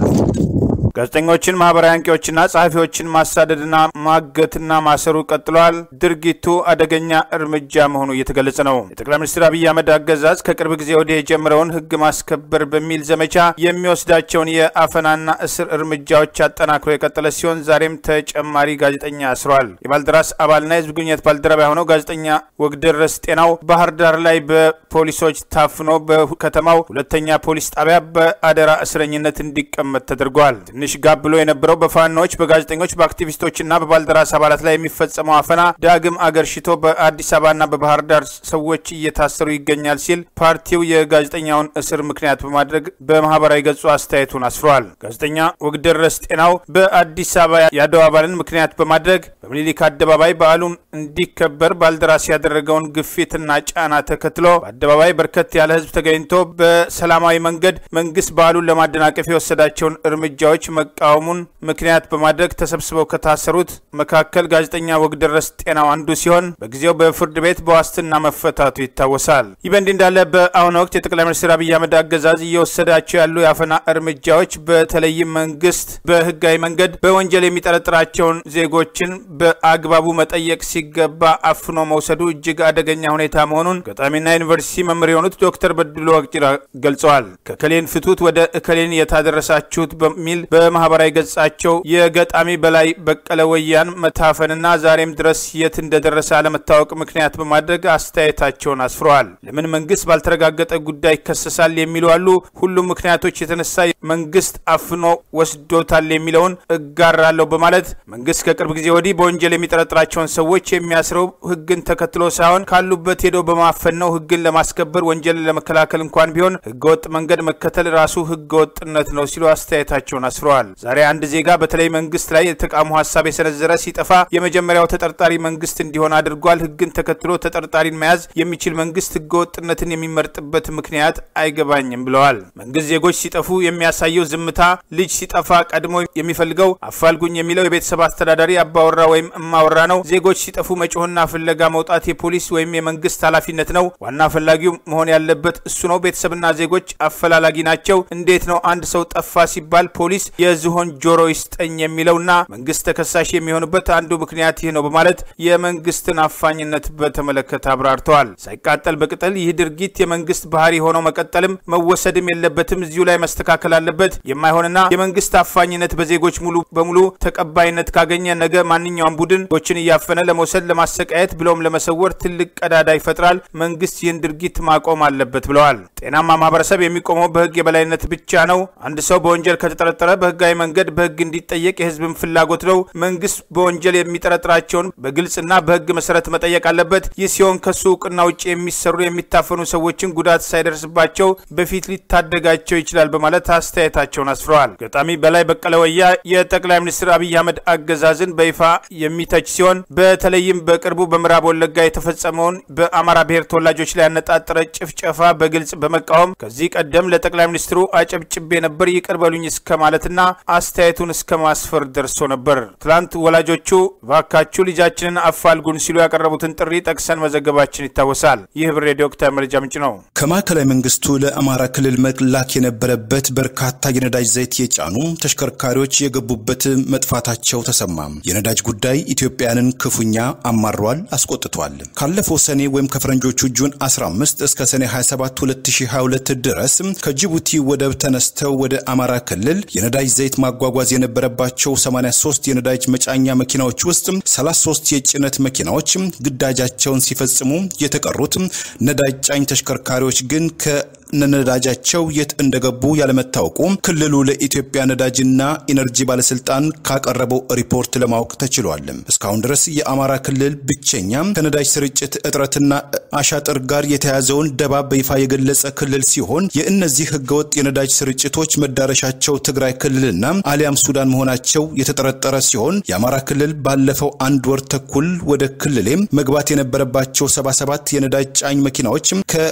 ጋዜጠኞችን ማህበራዊ አንቂዎችና ጸሐፊዎችን ማሳደድና ማገትና ማሰሩ ቀጥሏል። ድርጊቱ አደገኛ እርምጃ መሆኑ እየተገለጸ ነው። የጠቅላይ ሚኒስትር አብይ አህመድ አገዛዝ ከቅርብ ጊዜ ወዲህ የጀመረውን ህግ ማስከበር በሚል ዘመቻ የሚወስዳቸውን የአፈናና እስር እርምጃዎች አጠናክሮ የቀጠለ ሲሆን ዛሬም ተጨማሪ ጋዜጠኛ አስሯል። የባልደራስ አባልና የህዝብ ግንኙነት ባልደረባ የሆነው ጋዜጠኛ ወግደረስ ጤናው ባህር ዳር ላይ በፖሊሶች ታፍኖ በከተማው ሁለተኛ ፖሊስ ጣቢያ በአደራ እስረኝነት እንዲቀመጥ ተደርጓል። ትንሽ ጋብ ብሎ የነበረው በፋኖች በጋዜጠኞች በአክቲቪስቶችና በባልደራስ አባላት ላይ የሚፈጸመው አፈና ዳግም አገርሽቶ በአዲስ አበባና በባህር ዳር ሰዎች እየታሰሩ ይገኛል ሲል ፓርቲው የጋዜጠኛውን እስር ምክንያት በማድረግ በማህበራዊ ገጹ አስተያየቱን አስፍሯል። ጋዜጠኛ ወግደረስ ጤናው በአዲስ አበባ ያደው አባልን ምክንያት በማድረግ በምኒልክ አደባባይ በዓሉን እንዲከበር ባልደራስ ያደረገውን ግፊትና ጫና ተከትሎ በአደባባይ በርከት ያለ ህዝብ ተገኝቶ በሰላማዊ መንገድ መንግስት በዓሉን ለማደናቀፍ የወሰዳቸውን እርምጃዎች መቃወሙን ምክንያት በማድረግ ተሰብስበው ከታሰሩት መካከል ጋዜጠኛ ወግደረስ ጤናው አንዱ ሲሆን በጊዜው በፍርድ ቤት በዋስትና መፈታቱ ይታወሳል። ይህ በእንዲህ እንዳለ በአሁኑ ወቅት የጠቅላይ ሚኒስትር አብይ አህመድ አገዛዝ እየወሰዳቸው ያሉ የአፈና እርምጃዎች በተለይም መንግስት በህጋዊ መንገድ በወንጀል የሚጠረጥራቸውን ዜጎችን በአግባቡ መጠየቅ ሲገባ አፍኖ መውሰዱ እጅግ አደገኛ ሁኔታ መሆኑን ገጣሚና ዩኒቨርሲቲ መምህር የሆኑት ዶክተር በድሉ አቅጅራ ገልጸዋል። ከከሌን ፍቱት ወደ እከሌን የታደረሳችሁት በሚል በማህበራዊ ገጻቸው የገጣሚ በላይ በቀለ ወያን መታፈንና ዛሬም ድረስ የት እንደደረሰ አለመታወቅ ምክንያት በማድረግ አስተያየታቸውን አስፍረዋል። ለምን መንግስት ባልተረጋገጠ ጉዳይ ይከሰሳል የሚሉ አሉ። ሁሉም ምክንያቶች የተነሳ መንግስት አፍኖ ወስዶታል የሚለውን እጋራለሁ በማለት መንግስት ከቅርብ ጊዜ ወዲህ በወንጀል የሚጠረጥራቸውን ሰዎች የሚያስረው ህግን ተከትሎ ሳይሆን ካሉበት ሄዶ በማፈን ነው። ህግን ለማስከበር ወንጀልን ለመከላከል እንኳን ቢሆን ህገወጥ መንገድ መከተል ራሱ ህገወጥነት ነው ሲሉ አስተያየታቸውን አስፍረዋል። ዛሬ አንድ ዜጋ በተለይ መንግስት ላይ የተቃውሞ ሐሳብ የሰነዘረ ሲጠፋ የመጀመሪያው ተጠርጣሪ መንግስት እንዲሆን አድርጓል። ህግን ተከትሎ ተጠርጣሪን መያዝ የሚችል መንግስት ህገወጥነትን የሚመርጥበት ምክንያት አይገባኝም ብለዋል። መንግስት ዜጎች ሲጠፉ የሚያሳየው ዝምታ፣ ልጅ ሲጠፋ ቀድሞ የሚፈልገው አፋልጉኝ የሚለው የቤተሰብ አስተዳዳሪ አባወራ ወይም እማወራ ነው። ዜጎች ሲጠፉ መጮህና ፍለጋ መውጣት የፖሊስ ወይም የመንግስት ኃላፊነት ነው። ዋና ፈላጊው መሆን ያለበት እሱ ነው። ቤተሰብና ዜጎች አፈላላጊ ናቸው። እንዴት ነው አንድ ሰው ጠፋ ሲባል ፖሊስ የዝሆን ጆሮ ይስጠኝ የሚለውና መንግስት ተከሳሽ የሚሆንበት አንዱ ምክንያት ይህ ነው በማለት የመንግስትን አፋኝነት በተመለከተ አብራርተዋል። ሳይቃጠል በቅጠል ይህ ድርጊት የመንግስት ባህሪ ሆኖ መቀጠልም መወሰድም የለበትም። እዚሁ ላይ መስተካከል አለበት። የማይሆንና የመንግስት አፋኝነት በዜጎች ሙሉ በሙሉ ተቀባይነት ካገኘ ነገ ማንኛውም ቡድን ዜጎችን እያፈነ ለመውሰድ ለማሰቃየት ብሎም ለመሰወር ትልቅ ቀዳዳ ይፈጥራል። መንግስት ይህን ድርጊት ማቆም አለበት ብለዋል። ጤናማ ማህበረሰብ የሚቆመው በህግ የበላይነት ብቻ ነው። አንድ ሰው በወንጀል ከተጠረጠረ በህጋዊ መንገድ በህግ እንዲጠየቅ የህዝብን ፍላጎት ነው። መንግስት በወንጀል የሚጠረጥራቸውን በግልጽና በህግ መሰረት መጠየቅ አለበት። ይህ ሲሆን ከሱ እውቅና ውጪ የሚሰሩ የሚታፈኑ ሰዎችን ጉዳት ሳይደርስባቸው በፊት ሊታደጋቸው ይችላል በማለት አስተያየታቸውን አስፍረዋል። ገጣሚ በላይ በቀለ ወያ የጠቅላይ ሚኒስትር አብይ አህመድ አገዛዝን በይፋ የሚተች ሲሆን በተለይም በቅርቡ በምዕራብ ወለጋ የተፈጸመውን በአማራ ብሔር ተወላጆች ላይ ያነጣጠረ ጭፍጨፋ በግልጽ በመቃወም ከዚህ ቀደም ለጠቅላይ ሚኒስትሩ አጨብጭቤ ነበር ይቅር በሉኝ እስከ ማለትና ማስፈራራትና አስተያየቱን እስከ ማስፈር ደርሶ ነበር። ትላንት ወላጆቹ ባካቹ ልጃችንን አፋልጉን ሲሉ ያቀረቡትን ጥሪ ጠቅሰን መዘገባችን ይታወሳል። ይህ ህብር ሬዲዮ ወቅታዊ መረጃ ምንጭ ነው። ከማዕከላዊ መንግስቱ ለአማራ ክልል መላክ የነበረበት በርካታ የነዳጅ ዘይት የጫኑ ተሽከርካሪዎች የገቡበት መጥፋታቸው ተሰማ። የነዳጅ ጉዳይ ኢትዮጵያንን ክፉኛ አማሯል፣ አስቆጥቷል። ካለፈው ሰኔ ወይም ከፈረንጆቹ ጁን 15 እስከ ሰኔ 27 2022 ድረስ ከጅቡቲ ወደብ ተነስተው ወደ አማራ ክልል የነዳጅ ዘይት ማጓጓዝ የነበረባቸው 83 የነዳጅ መጫኛ መኪናዎች ውስጥ 33 የጭነት መኪናዎች ግዳጃቸውን ሲፈጽሙ የተቀሩት ነዳጅ ጫኝ ተሽከርካሪዎች ግን ከነዳጃቸው የት እንደገቡ ያለመታወቁ ክልሉ ለኢትዮጵያ ነዳጅና ኢነርጂ ባለስልጣን ካቀረበው ሪፖርት ለማወቅ ተችሏል። እስካሁን ድረስ የአማራ ክልል ብቸኛ ከነዳጅ ስርጭት እጥረትና አሻጥር ጋር የተያዘውን ደባብ በይፋ የገለጸ ክልል ሲሆን የእነዚህ ህገወጥ የነዳጅ ስርጭቶች መዳረሻቸው ትግራይ ክልልና አሊያም ሱዳን መሆናቸው የተጠረጠረ ሲሆን የአማራ ክልል ባለፈው አንድ ወር ተኩል ወደ ክልሌም መግባት የነበረባቸው 77 የነዳጅ ጫኝ መኪናዎች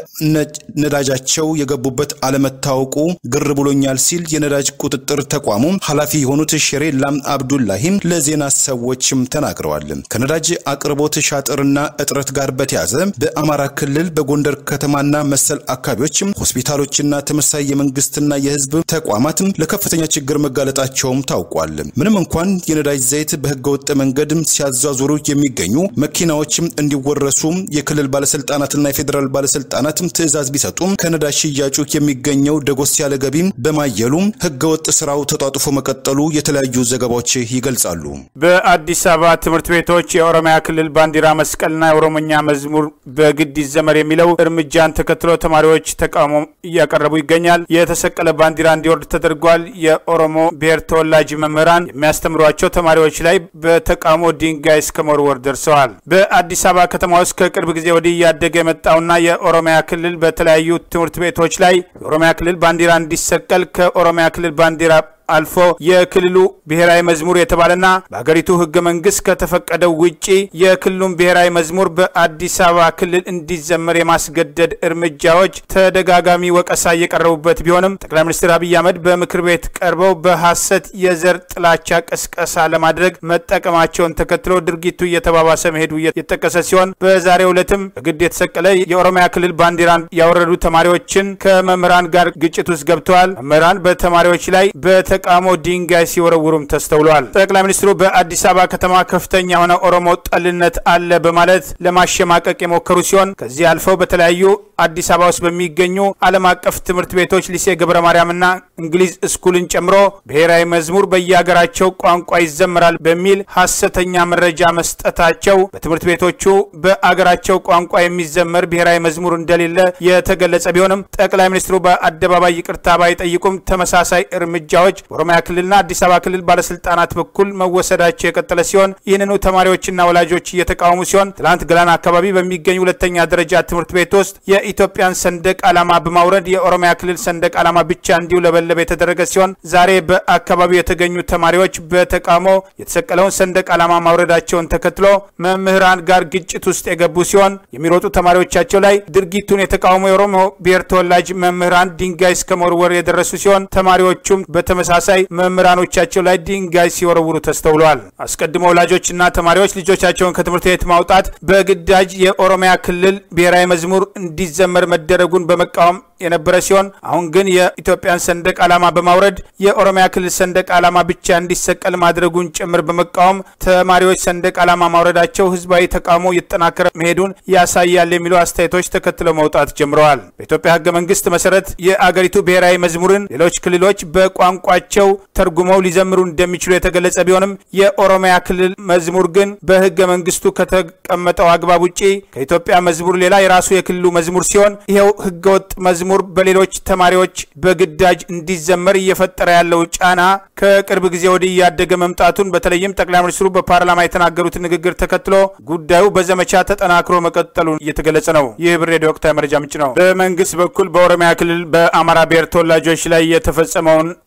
ከነዳጃቸው የገቡበት አለመታወቁ ግር ብሎኛል ሲል የነዳጅ ቁጥጥር ተቋሙ ኃላፊ የሆኑት ሸሬላም አብዱላሂም ለዜና ሰዎችም ተናግረዋል። ከነዳጅ አቅርቦት ሻጥርና እጥረት ጋር በተያዘ በአማራ ክልል በጎንደር ከተማና መሰል አካባቢዎች ሆስፒታሎችና ተመሳሳይ የመንግስትና የህዝብ ተቋማት ለከፍተኛ ችግር መጋለጣቸውም ታውቋል። ምንም እንኳን የነዳጅ ዘይት በህገወጥ መንገድ ሲያዛዙሩ የሚገኙ መኪናዎች እንዲወረሱ የክልል ባለስልጣናትና የፌደራል ባለስልጣናት ትዕዛዝ ቢሰጡም ከነዳጅ ሽያጩ የሚገኘው ደጎስ ያለ ገቢ በማየሉ ህገወጥ ስራው ተጣጥፎ መቀጠሉ የተለያዩ ዘገባዎች ይገልጻሉ። በአዲስ አበባ ትምህርት ቤቶች የኦሮሚያ ክልል ባንዲራ መስቀልና የኦሮሞኛ መዝሙር በግድ ይዘመር የሚለው እርምጃን ተከትሎ ተማሪዎች ተቃውሞ እያቀረቡ ይገኛል። የተሰቀለ ባንዲራ እንዲወርድ ተደርጓል። የኦሮሞ ብሔር ተወላጅ መምህራን የሚያስተምሯቸው ተማሪዎች ላይ በተቃውሞ ድንጋይ እስከ መወርወር ደርሰዋል። በአዲስ አበባ ከተማ ውስጥ ከቅርብ ጊዜ ወዲህ ያደገ የመጣውና የኦሮሚያ ክልል በተለያዩ ትምህርት ቤቶች ላይ የኦሮሚያ ክልል ባንዲራ እንዲሰቀል ከኦሮሚያ ክልል ባንዲራ አልፎ የክልሉ ብሔራዊ መዝሙር የተባለና በአገሪቱ ህገ መንግስት ከተፈቀደው ውጪ የክልሉን ብሔራዊ መዝሙር በአዲስ አበባ ክልል እንዲዘመር የማስገደድ እርምጃዎች ተደጋጋሚ ወቀሳ እየቀረቡበት ቢሆንም ጠቅላይ ሚኒስትር አብይ አህመድ በምክር ቤት ቀርበው በሐሰት የዘር ጥላቻ ቅስቀሳ ለማድረግ መጠቀማቸውን ተከትሎ ድርጊቱ እየተባባሰ መሄዱ የተጠቀሰ ሲሆን በዛሬው ዕለትም በግድ የተሰቀለ የኦሮሚያ ክልል ባንዲራን ያወረዱ ተማሪዎችን ከመምህራን ጋር ግጭት ውስጥ ገብተዋል። መምህራን በተማሪዎች ላይ ተቃውሞ ድንጋይ ሲወረውሩም ተስተውሏል። ጠቅላይ ሚኒስትሩ በአዲስ አበባ ከተማ ከፍተኛ የሆነ ኦሮሞ ጠልነት አለ በማለት ለማሸማቀቅ የሞከሩ ሲሆን ከዚህ አልፈው በተለያዩ አዲስ አበባ ውስጥ በሚገኙ ዓለም አቀፍ ትምህርት ቤቶች ሊሴ ገብረ ማርያምና እንግሊዝ ስኩልን ጨምሮ ብሔራዊ መዝሙር በየሀገራቸው ቋንቋ ይዘመራል በሚል ሐሰተኛ መረጃ መስጠታቸው በትምህርት ቤቶቹ በአገራቸው ቋንቋ የሚዘመር ብሔራዊ መዝሙር እንደሌለ የተገለጸ ቢሆንም ጠቅላይ ሚኒስትሩ በአደባባይ ይቅርታ ባይጠይቁም ተመሳሳይ እርምጃዎች በኦሮሚያ ክልልና አዲስ አበባ ክልል ባለስልጣናት በኩል መወሰዳቸው የቀጠለ ሲሆን ይህንኑ ተማሪዎችና ወላጆች እየተቃወሙ ሲሆን ትላንት ገላና አካባቢ በሚገኙ ሁለተኛ ደረጃ ትምህርት ቤት ውስጥ የኢትዮጵያን ሰንደቅ ዓላማ በማውረድ የኦሮሚያ ክልል ሰንደቅ ዓላማ ብቻ እንዲውለበለብ የተደረገ ሲሆን ዛሬ በአካባቢው የተገኙ ተማሪዎች በተቃውሞ የተሰቀለውን ሰንደቅ ዓላማ ማውረዳቸውን ተከትሎ መምህራን ጋር ግጭት ውስጥ የገቡ ሲሆን የሚሮጡ ተማሪዎቻቸው ላይ ድርጊቱን የተቃውሞ የኦሮሞ ብሔር ተወላጅ መምህራን ድንጋይ እስከ መወርወር የደረሱ ሲሆን ተማሪዎቹም በተመሳሳይ መምህራኖቻቸው ላይ ድንጋይ ሲወረውሩ ተስተውለዋል። አስቀድሞ ወላጆችና ተማሪዎች ልጆቻቸውን ከትምህርት ቤት ማውጣት በግዳጅ የኦሮሚያ ክልል ብሔራዊ መዝሙር እንዲዘመር መደረጉን በመቃወም የነበረ ሲሆን አሁን ግን የኢትዮጵያን ሰንደቅ ዓላማ በማውረድ የኦሮሚያ ክልል ሰንደቅ ዓላማ ብቻ እንዲሰቀል ማድረጉን ጭምር በመቃወም ተማሪዎች ሰንደቅ ዓላማ ማውረዳቸው ህዝባዊ ተቃውሞ እየተጠናከረ መሄዱን ያሳያል የሚሉ አስተያየቶች ተከትለው መውጣት ጀምረዋል። በኢትዮጵያ ህገ መንግስት መሰረት የአገሪቱ ብሔራዊ መዝሙርን ሌሎች ክልሎች በቋንቋቸው ተርጉመው ሊዘምሩ እንደሚችሉ የተገለጸ ቢሆንም የኦሮሚያ ክልል መዝሙር ግን በህገ መንግስቱ ከተቀመጠው አግባብ ውጪ ከኢትዮጵያ መዝሙር ሌላ የራሱ የክልሉ መዝሙር ሲሆን ይሄው ህገወጥ መዝሙር በሌሎች ተማሪዎች በግዳጅ እንዲዘመር እየፈጠረ ያለው ጫና ከቅርብ ጊዜ ወዲህ ያደገ መምጣቱን በተለይም ጠቅላይ ሚኒስትሩ በፓርላማ የተናገሩት ንግግር ተከትሎ ጉዳዩ በዘመቻ ተጠናክሮ መቀጠሉን እየተገለጸ ነው። ይህ ህብር ሬዲዮ ወቅታዊ መረጃ ምንጭ ነው። በመንግስት በኩል በኦሮሚያ ክልል በአማራ ብሔር ተወላጆች ላይ የተፈጸመውን ጭፍጨፋ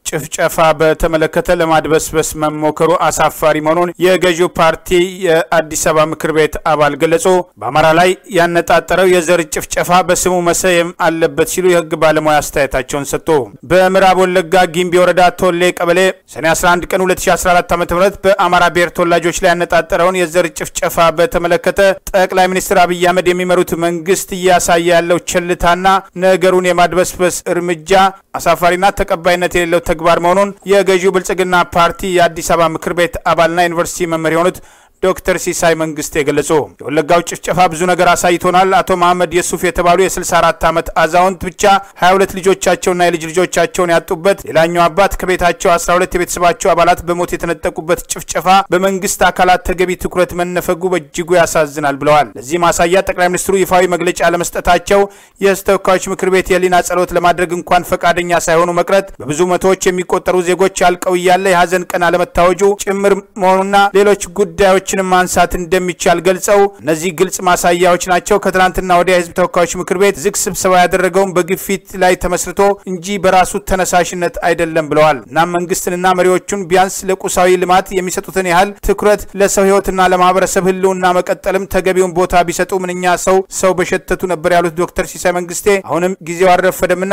ጭፍጨፋ በተመለከተ ለማድበስበስ መሞከሩ አሳፋሪ መሆኑን የገዢው ፓርቲ የአዲስ አበባ ምክር ቤት አባል ገለጹ። በአማራ ላይ ያነጣጠረው የዘር ጭፍጨፋ በስሙ መሰየም አለበት ሲሉ የህግ ባለሙያ አስተያየታቸውን ሰጡ። በምዕራብ ወለጋ ጊምቢ ወረዳ ቶሌ ቀበሌ ሰኔ 11 ቀን 2014 ዓ.ም በአማራ ብሔር ተወላጆች ላይ ያነጣጠረውን የዘር ጭፍጨፋ በተመለከተ ጠቅላይ ሚኒስትር አብይ አህመድ የሚመሩት መንግስት እያሳየ ያለው ቸልታና ነገሩን የማድበስበስ እርምጃ አሳፋሪና ተቀባይነት የሌለው ተግባር መሆኑን የገዢው ብልጽግና ፓርቲ የአዲስ አበባ ምክር ቤት አባልና ዩኒቨርሲቲ መምህር የሆኑት ዶክተር ሲሳይ መንግስቴ ገለጹ። የወለጋው ጭፍጨፋ ብዙ ነገር አሳይቶናል። አቶ መሐመድ የሱፍ የተባሉ የ64 ዓመት አዛውንት ብቻ 22 ልጆቻቸውና የልጅ ልጆቻቸውን ያጡበት፣ ሌላኛው አባት ከቤታቸው 12 የቤተሰባቸው አባላት በሞት የተነጠቁበት ጭፍጨፋ በመንግስት አካላት ተገቢ ትኩረት መነፈጉ በእጅጉ ያሳዝናል ብለዋል። ለዚህ ማሳያ ጠቅላይ ሚኒስትሩ ይፋዊ መግለጫ ለመስጠታቸው የህዝብ ተወካዮች ምክር ቤት የህሊና ጸሎት ለማድረግ እንኳን ፈቃደኛ ሳይሆኑ መቅረት፣ በብዙ መቶዎች የሚቆጠሩ ዜጎች አልቀው እያለ የሀዘን ቀን አለመታወጁ ጭምር መሆኑና ሌሎች ጉዳዮች ማንሳት እንደሚቻል ገልጸው እነዚህ ግልጽ ማሳያዎች ናቸው። ከትናንትና ወዲያ የህዝብ ተወካዮች ምክር ቤት ዝግ ስብሰባ ያደረገውን በግፊት ላይ ተመስርቶ እንጂ በራሱ ተነሳሽነት አይደለም ብለዋል። እና መንግስትንና መሪዎቹን ቢያንስ ለቁሳዊ ልማት የሚሰጡትን ያህል ትኩረት ለሰው ህይወትና ለማህበረሰብ ህልውና መቀጠልም ተገቢውን ቦታ ቢሰጡ ምንኛ ሰው በሸተቱ ነበር ያሉት ዶክተር ሲሳይ መንግስቴ አሁንም ጊዜው አልረፈደምና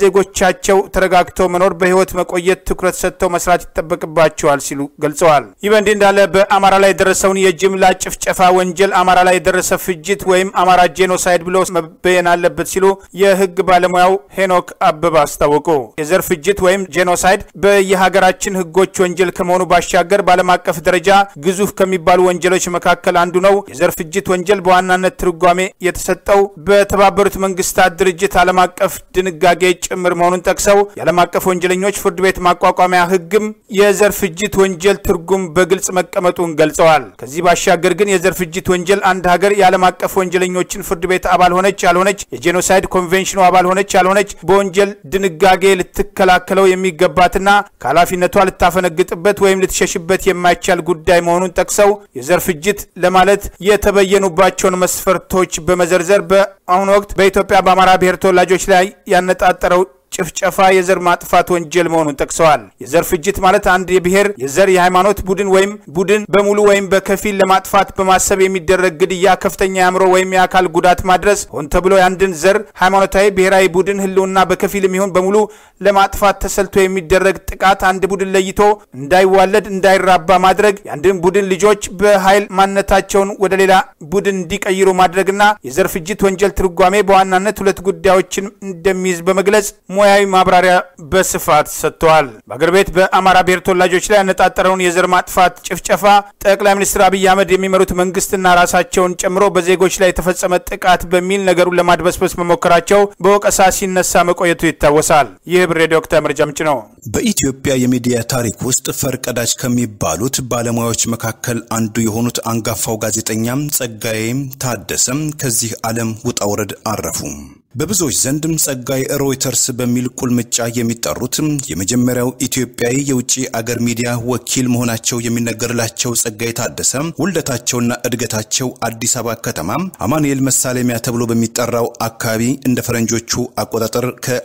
ለዜጎቻቸው ተረጋግተው መኖር በህይወት መቆየት ትኩረት ሰጥተው መስራት ይጠበቅባቸዋል ሲሉ ገልጸዋል። ይህ በእንዲህ እንዳለ በአማራ ላይ ደረሰውን የጅምላ ጭፍጨፋ ወንጀል አማራ ላይ ደረሰ ፍጅት ወይም አማራ ጄኖሳይድ ብሎ መበየን አለበት ሲሉ የህግ ባለሙያው ሄኖክ አበባ አስታወቁ። የዘር ፍጅት ወይም ጄኖሳይድ በየሀገራችን ህጎች ወንጀል ከመሆኑ ባሻገር በዓለም አቀፍ ደረጃ ግዙፍ ከሚባሉ ወንጀሎች መካከል አንዱ ነው። የዘር ፍጅት ወንጀል በዋናነት ትርጓሜ የተሰጠው በተባበሩት መንግስታት ድርጅት ዓለም አቀፍ ድንጋጌ ጭምር መሆኑን ጠቅሰው የዓለም አቀፍ ወንጀለኞች ፍርድ ቤት ማቋቋሚያ ህግም የዘር ፍጅት ወንጀል ትርጉም በግልጽ መቀመጡን ገልጸዋል። ከዚህ ባሻገር ግን የዘር ፍጅት ወንጀል አንድ ሀገር የዓለም አቀፍ ወንጀለኞችን ፍርድ ቤት አባል ሆነች ያልሆነች፣ የጄኖሳይድ ኮንቬንሽኑ አባል ሆነች ያልሆነች በወንጀል ድንጋጌ ልትከላከለው የሚገባትና ከኃላፊነቷ ልታፈነግጥበት ወይም ልትሸሽበት የማይቻል ጉዳይ መሆኑን ጠቅሰው የዘር ፍጅት ለማለት የተበየኑባቸውን መስፈርቶች በመዘርዘር በአሁኑ ወቅት በኢትዮጵያ በአማራ ብሔር ተወላጆች ላይ ያነጣጠረው ጭፍጨፋ የዘር ማጥፋት ወንጀል መሆኑን ጠቅሰዋል። የዘር ፍጅት ማለት አንድ የብሔር፣ የዘር፣ የሃይማኖት ቡድን ወይም ቡድን በሙሉ ወይም በከፊል ለማጥፋት በማሰብ የሚደረግ ግድያ፣ ከፍተኛ የአእምሮ ወይም የአካል ጉዳት ማድረስ፣ ሆን ተብሎ የአንድን ዘር፣ ሃይማኖታዊ፣ ብሔራዊ ቡድን ህልውና በከፊል የሚሆን በሙሉ ለማጥፋት ተሰልቶ የሚደረግ ጥቃት፣ አንድ ቡድን ለይቶ እንዳይዋለድ እንዳይራባ ማድረግ፣ የአንድን ቡድን ልጆች በኃይል ማንነታቸውን ወደ ሌላ ቡድን እንዲቀይሩ ማድረግና የዘር ፍጅት ወንጀል ትርጓሜ በዋናነት ሁለት ጉዳዮችን እንደሚይዝ በመግለጽ ሙያዊ ማብራሪያ በስፋት ሰጥተዋል። በአገር ቤት በአማራ ብሔር ተወላጆች ላይ ያነጣጠረውን የዘር ማጥፋት ጭፍጨፋ ጠቅላይ ሚኒስትር አብይ አህመድ የሚመሩት መንግስትና ራሳቸውን ጨምሮ በዜጎች ላይ የተፈጸመ ጥቃት በሚል ነገሩን ለማድበስበስ መሞከራቸው በወቀሳ ሲነሳ መቆየቱ ይታወሳል። ይህ ህብር ሬዲዮ ወቅታዊ መረጃ ምንጭ ነው። በኢትዮጵያ የሚዲያ ታሪክ ውስጥ ፈርቀዳጅ ከሚባሉት ባለሙያዎች መካከል አንዱ የሆኑት አንጋፋው ጋዜጠኛም ጸጋዬ ታደሰም ከዚህ ዓለም ውጣ ውረድ አረፉ። በብዙዎች ዘንድም ጸጋዬ ሮይተርስ በሚል ቁልምጫ የሚጠሩት የመጀመሪያው ኢትዮጵያዊ የውጪ አገር ሚዲያ ወኪል መሆናቸው የሚነገርላቸው ጸጋዬ ታደሰ ውልደታቸውና እድገታቸው አዲስ አበባ ከተማ አማኑኤል መሳለሚያ ተብሎ በሚጠራው አካባቢ እንደ ፈረንጆቹ አቆጣጠር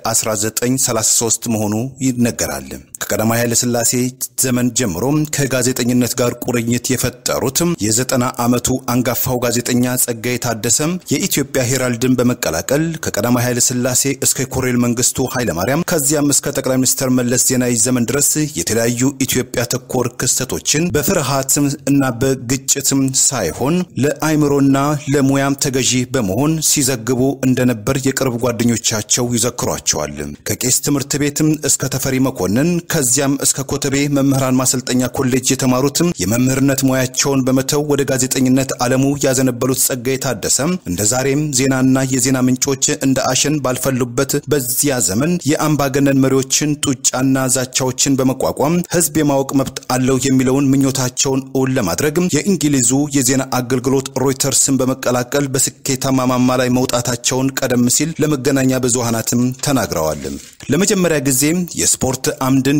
ከ1933 መሆኑ ይነገራል። ከቀዳማዊ ኃይለ ሥላሴ ዘመን ጀምሮ ከጋዜጠኝነት ጋር ቁርኝት የፈጠሩት የ90 ዓመቱ አንጋፋው ጋዜጠኛ ጸጋዬ ታደሰ የኢትዮጵያ ሄራልድን በመቀላቀል ከቀዳማዊ ኃይለ ሥላሴ እስከ ኮሎኔል መንግስቱ ኃይለ ማርያም ከዚያም እስከ ጠቅላይ ሚኒስትር መለስ ዜናዊ ዘመን ድረስ የተለያዩ ኢትዮጵያ ተኮር ክስተቶችን በፍርሃት እና በግጭት ሳይሆን ለአይምሮና ለሙያም ተገዢ በመሆን ሲዘግቡ እንደነበር የቅርብ ጓደኞቻቸው ይዘክሯቸዋል። ከቄስ ትምህርት ቤትም እስከ ተፈሪ መኮንን ከዚያም እስከ ኮተቤ መምህራን ማሰልጠኛ ኮሌጅ የተማሩት የመምህርነት ሙያቸውን በመተው ወደ ጋዜጠኝነት ዓለሙ ያዘነበሉት ጸጋዬ ታደሰ እንደዛሬም ዜናና የዜና ምንጮች እንደ አሸን ባልፈሉበት በዚያ ዘመን የአምባገነን መሪዎችን ጡጫና ዛቻዎችን በመቋቋም ህዝብ የማወቅ መብት አለው የሚለውን ምኞታቸውን ለማድረግ የእንግሊዙ የዜና አገልግሎት ሮይተርስን በመቀላቀል በስኬታማ ማማ ላይ መውጣታቸውን ቀደም ሲል ለመገናኛ ብዙሃናትም ተናግረዋል። ለመጀመሪያ ጊዜ የስፖርት አምድን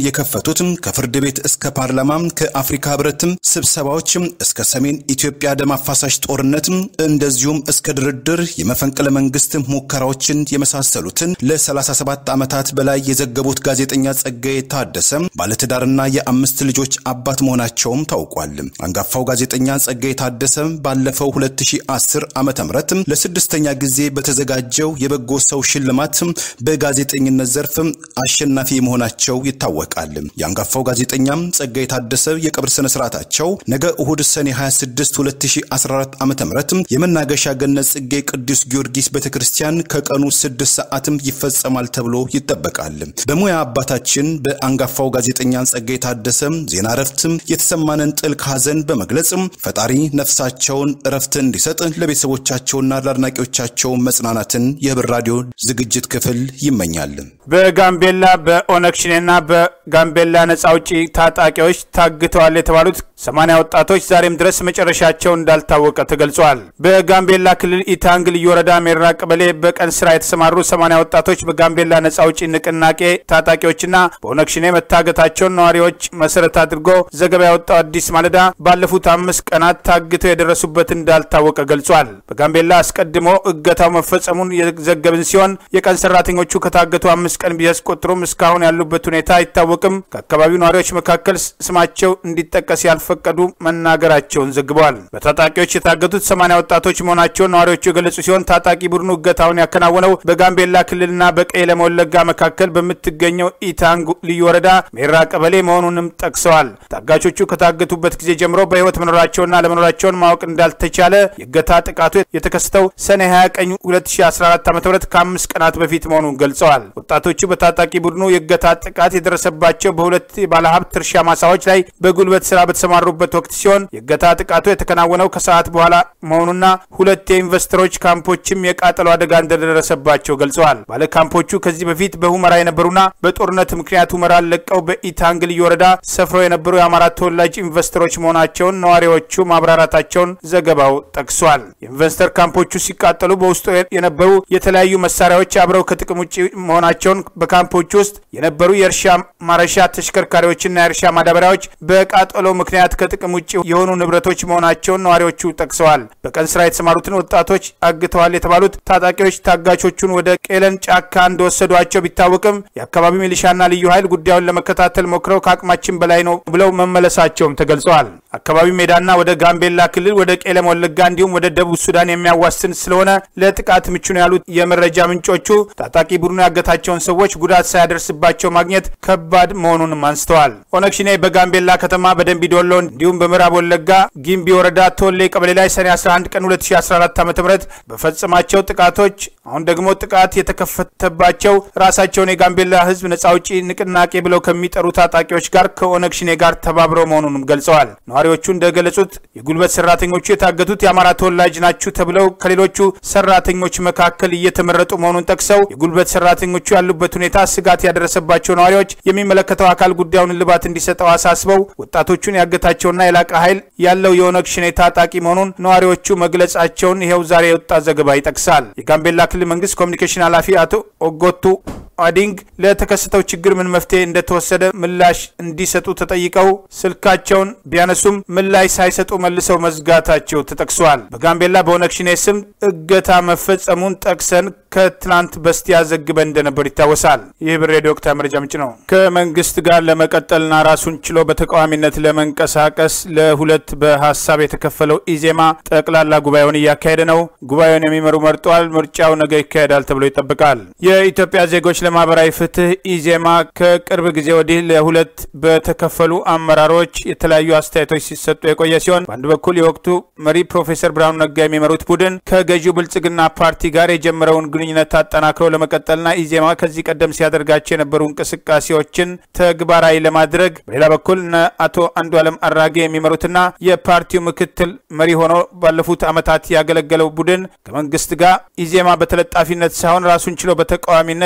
የከፈቱት ከፍርድ ቤት እስከ ፓርላማ ከአፍሪካ ህብረትም ስብሰባዎች እስከ ሰሜን ኢትዮጵያ ደም አፋሳሽ ጦርነት እንደዚሁም እስከ ድርድር የመፈንቅለ መንግስት ሙከራዎችን የመሳሰሉትን ለ37 ዓመታት በላይ የዘገቡት ጋዜጠኛ ጸጋዬ ታደሰ ባለትዳርና የአምስት ልጆች አባት መሆናቸውም ታውቋል። አንጋፋው ጋዜጠኛ ጸጋዬ ታደሰ ባለፈው 2010 ዓመተ ምህረት ለስድስተኛ ጊዜ በተዘጋጀው የበጎ ሰው ሽልማት በጋዜጠኝነት ዘርፍ አሸናፊ መሆናቸው ይታወቃል። የአንጋፋው ጋዜጠኛ ጸጋዬ ታደሰ የቀብር ስነ ስርዓታቸው ነገ እሁድ ሰኔ 26 2014 ዓመተ ምህረት የመናገሻ ገነት ጽጌ ቅዱስ ጊዮርጊስ ቤተክርስቲያን ከቀኑ 6 ሰዓት ይፈጸማል ተብሎ ይጠበቃል። በሙያ አባታችን በአንጋፋው ጋዜጠኛ ጸጋዬ ታደሰ ዜና ረፍት የተሰማንን ጥልቅ ሐዘን በመግለጽ ፈጣሪ ነፍሳቸውን ረፍት እንዲሰጥ ለቤተሰቦቻቸውና ለአድናቂዎቻቸው መጽናናትን የህብር ራዲዮ ዝግጅት ክፍል ይመኛል። በጋምቤላ በኦነክሽኔና በጋምቤላ ነፃ አውጪ ታጣቂዎች ታግተዋል የተባሉት 80 ወጣቶች ዛሬም ድረስ መጨረሻቸው እንዳልታወቀ ተገልጿል። በጋምቤላ ክልል ኢታንግ ልዩ ወረዳ ሜራ ቀበሌ በቀን ስራ የተሰማሩ 80 ወጣቶች በጋምቤላ ነፃ አውጪ ንቅናቄ ታጣቂዎችና በኦነክሽኔ መታገታቸውን ነዋሪዎች መሰረት አድርጎ ዘገባ ያወጣው አዲስ ማለዳ ባለፉት 5 ቀናት ታግተው የደረሱበት እንዳልታወቀ ገልጿል። በጋምቤላ አስቀድሞ እገታው መፈጸሙን የዘገበን ሲሆን የቀን ሰራተኞቹ ከታገቱ 5 ቀን ቢያስቆጥሩም እስካሁን ያሉበት ሁኔታ አይታወቅም። ከአካባቢው ነዋሪዎች መካከል ስማቸው እንዲጠቀስ ያልፈቀዱ መናገራቸውን ዘግበዋል። በታጣቂዎች የታገቱት 80 ወጣቶች መሆናቸውን ነዋሪዎቹ የገለጹ ሲሆን ታጣቂ ቡድኑ እገታውን ያከናወነው በጋምቤላ ክልልና በቄለም ወለጋ መካከል በምትገኘው ኢታንግ ልዩ ወረዳ ሜራ ቀበሌ መሆኑንም ጠቅሰዋል። ታጋቾቹ ከታገቱበት ጊዜ ጀምሮ በህይወት መኖራቸውና ለመኖራቸውን ማወቅ እንዳልተቻለ የእገታ ጥቃቱ የተከሰተው ሰኔ 20 ቀን 2014 ዓ.ም ከ5 ቀናት በፊት መሆኑን ገልጸዋል። ወጣቶቹ በታጣቂ ቡድኑ የእገታ ጥቃት የደረሰባቸው በሁለት ባለሀብት እርሻ ማሳዎች ላይ በጉልበት ስራ በተሰማሩበት ወቅት ሲሆን የእገታ ጥቃቱ የተከናወነው ከሰዓት በኋላ መሆኑና ሁለት የኢንቨስተሮች ካምፖችም የቃጠሎ አደጋ እንደደረሰባቸው ገልጸዋል። ባለ ካምፖቹ ከዚህ በፊት በሁመራ የነበሩና በጦርነት ምክንያት ሁመራን ለቀው በኢታንግ ልዩ ወረዳ ሰፍረው የነበሩ የአማራ ተወላጅ ኢንቨስተሮች መሆናቸውን ነዋሪዎቹ ማብራራታቸውን ዘገባው ጠቅሷል። የኢንቨስተር ካምፖቹ ሲቃጠሉ በውስጡ የነበሩ የተለያዩ መሳሪያዎች አብረው ከጥቅም ውጪ መሆናቸውን በካምፖቹ ውስጥ የነበሩ የእርሻ ማረሻ ተሽከርካሪዎችና የእርሻ ማዳበሪያዎች በቃጠሎ ምክንያት ከጥቅም ውጪ የሆኑ ንብረቶች መሆናቸውን ነዋሪዎቹ ጠቅሰዋል። በቀን ስራ የተሰማሩትን ወጣቶች አግተዋል የተባሉት ታጣቂዎች ታጋቾቹን ወደ ቄለን ጫካ እንደወሰዷቸው ቢታወቅም የአካባቢው ሚሊሻና ልዩ ኃይል ጉዳዩን ለመከታተል ሞክረው ከአቅማችን በላይ ነው ብለው መመለሳቸውም ተገልጿል። አካባቢው ሜዳና ወደ ጋምቤላ ክልል ወደ ቄለም ወለጋ እንዲሁም ወደ ደቡብ ሱዳን የሚያዋስን ስለሆነ ለጥቃት ምቹ ነው ያሉት የመረጃ ምንጮቹ ታጣቂ ቡድኑ ያገታቸውን ሰዎች ጉዳት ሳያደርስባቸው ማግኘት ከባድ መሆኑንም አንስተዋል። ኦነክሽኔ በጋምቤላ ከተማ በደንቢ ዶሎ እንዲሁም በምዕራብ ወለጋ ጊምቢ ወረዳ ቶሌ ቀበሌ ላይ ሰኔ 11 ቀን 2014 ዓ.ም በፈጸማቸው ጥቃቶች አሁን ደግሞ ጥቃት የተከፈተባቸው ራሳቸውን የጋምቤላ ህዝብ ነፃ አውጪ ንቅናቄ ብለው ከሚጠሩ ታጣቂዎች ጋር ከኦነክሽኔ ጋር ተባብረው መሆኑንም ገልጸዋል። ነዋሪዎቹ እንደገለጹት የጉልበት ሰራተኞቹ የታገቱት የአማራ ተወላጅ ናቸው ተብለው ከሌሎቹ ሰራተኞች መካከል እየተመረጡ መሆኑን ጠቅሰው የጉልበት ሰራተኞቹ ያሉበት ሁኔታ ስጋት ያደረሰባቸው ነዋሪዎች የሚመለከተው አካል ጉዳዩን ልባት እንዲሰጠው አሳስበው ወጣቶቹን ያገታቸውና የላቀ ኃይል ያለው የኦነክሽኔ ታጣቂ መሆኑን ነዋሪዎቹ መግለጻቸውን ይሄው ዛሬ የወጣ ዘገባ ይጠቅሳል። የጋምቤላ ክልል መንግስት ኮሚኒኬሽን ኃላፊ አቶ ኦጎቱ አዲንግ ለተከሰተው ችግር ምን መፍትሄ እንደተወሰደ ምላሽ እንዲሰጡ ተጠይቀው ስልካቸውን ቢያነሱም ምላሽ ሳይሰጡ መልሰው መዝጋታቸው ተጠቅሷል። በጋምቤላ በኦነክሽኔ ስም እገታ መፈጸሙን ጠቅሰን ከትናንት በስቲያ ዘግበን እንደነበር ይታወሳል። ይህ ብር ሬዲዮ ወቅታዊ መረጃ ምንጭ ነው። ከመንግስት ጋር ለመቀጠልና ራሱን ችሎ በተቃዋሚነት ለመንቀሳቀስ ለሁለት በሐሳብ የተከፈለው ኢዜማ ጠቅላላ ጉባኤውን እያካሄደ ነው። ጉባኤውን የሚመሩ መርጧል። ምርጫው ነገ ይካሄዳል ተብሎ ይጠበቃል። የኢትዮጵያ ዜጎች ለማህበራዊ ፍትህ ኢዜማ ከቅርብ ጊዜ ወዲህ ለሁለት በተከፈሉ አመራሮች የተለያዩ አስተያየቶች ሲሰጡ የቆየ ሲሆን በአንድ በኩል የወቅቱ መሪ ፕሮፌሰር ብርሃኑ ነጋ የሚመሩት ቡድን ከገዢው ብልጽግና ፓርቲ ጋር የጀመረውን ግንኙነት አጠናክሮ ለመቀጠልና ኢዜማ ከዚህ ቀደም ሲያደርጋቸው የነበሩ እንቅስቃሴዎችን ተግባራዊ ለማድረግ በሌላ በኩል አቶ አንዱዓለም አራጌ የሚመሩትና የፓርቲው ምክትል መሪ ሆኖ ባለፉት ዓመታት ያገለገለው ቡድን ከመንግስት ጋር ኢዜማ በተለጣፊነት ሳይሆን ራሱን ችሎ በተቃዋሚነት የህዝቡ